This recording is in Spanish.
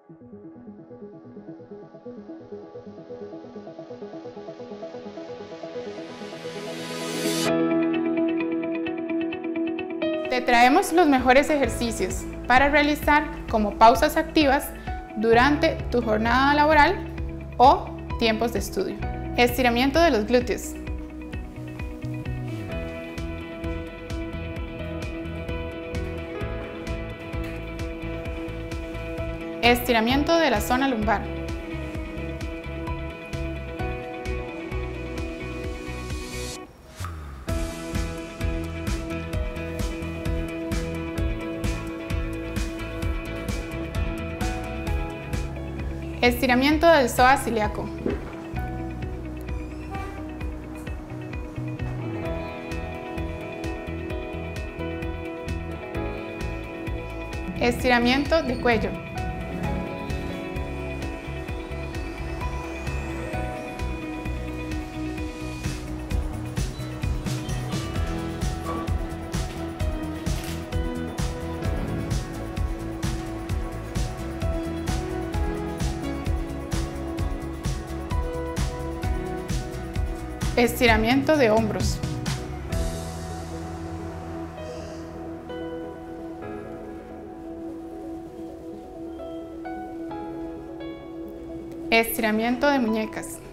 Te traemos los mejores ejercicios para realizar como pausas activas durante tu jornada laboral o tiempos de estudio. Estiramiento de los glúteos. Estiramiento de la zona lumbar. Estiramiento del psoas ilíaco. Estiramiento de cuello. Estiramiento de hombros. Estiramiento de muñecas.